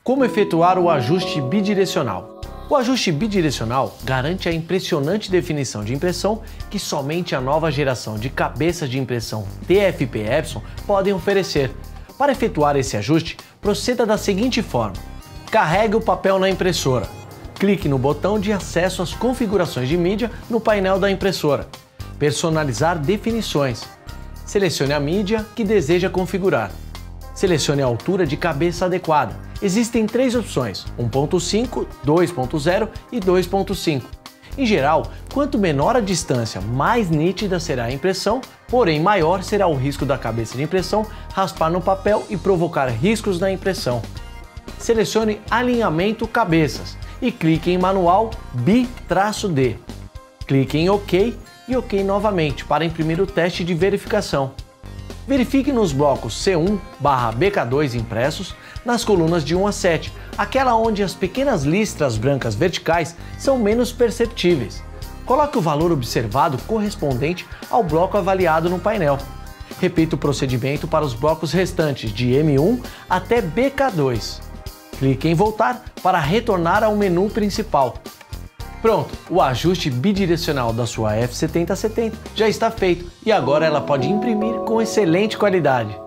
Como efetuar o ajuste bidirecional? O ajuste bidirecional garante a impressionante definição de impressão que somente a nova geração de cabeças de impressão TFP Epson podem oferecer. Para efetuar esse ajuste, proceda da seguinte forma: carregue o papel na impressora. Clique no botão de acesso às configurações de mídia no painel da impressora. Personalizar definições. Selecione a mídia que deseja configurar. Selecione a altura de cabeça adequada. Existem 3 opções: 1.5, 2.0 e 2.5. Em geral, quanto menor a distância, mais nítida será a impressão, porém maior será o risco da cabeça de impressão raspar no papel e provocar riscos na impressão. Selecione Alinhamento Cabeças e clique em Manual BI-D. Clique em OK e OK novamente para imprimir o teste de verificação. Verifique nos blocos C1/BK2 impressos nas colunas de 1 a 7, aquela onde as pequenas listras brancas verticais são menos perceptíveis. Coloque o valor observado correspondente ao bloco avaliado no painel. Repita o procedimento para os blocos restantes de M1 até BK2. Clique em Voltar para retornar ao menu principal. Pronto, o ajuste bidirecional da sua F7070 já está feito e agora ela pode imprimir com excelente qualidade.